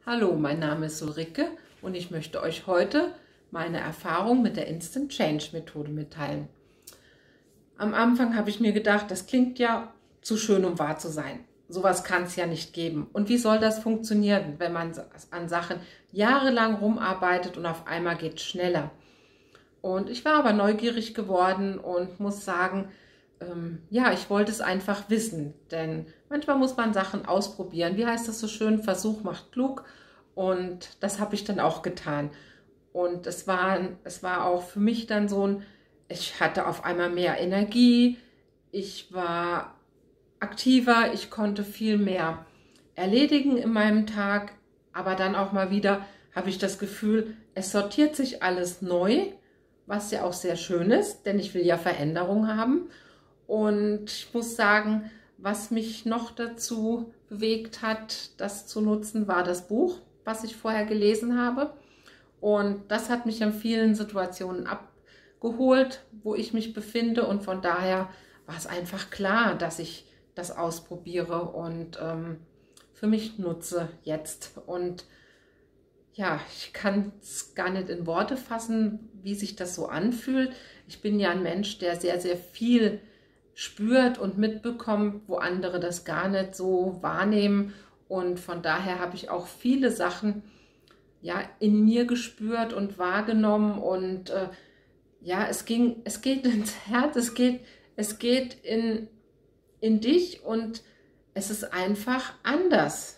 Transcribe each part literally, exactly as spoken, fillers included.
Hallo, mein Name ist Ulrike und ich möchte euch heute meine Erfahrung mit der Instant Change Methode mitteilen. Am Anfang habe ich mir gedacht, das klingt ja zu schön, um wahr zu sein. Sowas kann es ja nicht geben. Und wie soll das funktionieren, wenn man an Sachen jahrelang rumarbeitet und auf einmal geht es schneller? Und ich war aber neugierig geworden und muss sagen, ähm, ja, ich wollte es einfach wissen, denn manchmal muss man Sachen ausprobieren. Wie heißt das so schön? Versuch macht klug. Und das habe ich dann auch getan. Und es war, es war auch für mich dann so ein, ich hatte auf einmal mehr Energie, ich war aktiver, ich konnte viel mehr erledigen in meinem Tag, aber dann auch mal wieder habe ich das Gefühl, es sortiert sich alles neu, was ja auch sehr schön ist, denn ich will ja Veränderung haben. Und ich muss sagen, was mich noch dazu bewegt hat, das zu nutzen, war das Buch, was ich vorher gelesen habe. Und das hat mich in vielen Situationen abgeholt, wo ich mich befinde. Und von daher war es einfach klar, dass ich das ausprobiere und ähm, für mich nutze jetzt. Und ja, ich kann es gar nicht in Worte fassen, wie sich das so anfühlt. Ich bin ja ein Mensch, der sehr, sehr viel spürt und mitbekommt, wo andere das gar nicht so wahrnehmen. Und von daher habe ich auch viele Sachen ja in mir gespürt und wahrgenommen. Und äh, ja, es ging, es geht ins Herz, es geht, es geht in, in dich und es ist einfach anders.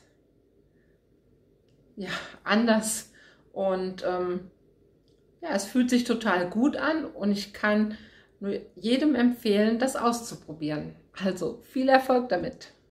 Ja, anders. Und ähm, ja, es fühlt sich total gut an und ich kann nur jedem empfehlen, das auszuprobieren. Also viel Erfolg damit!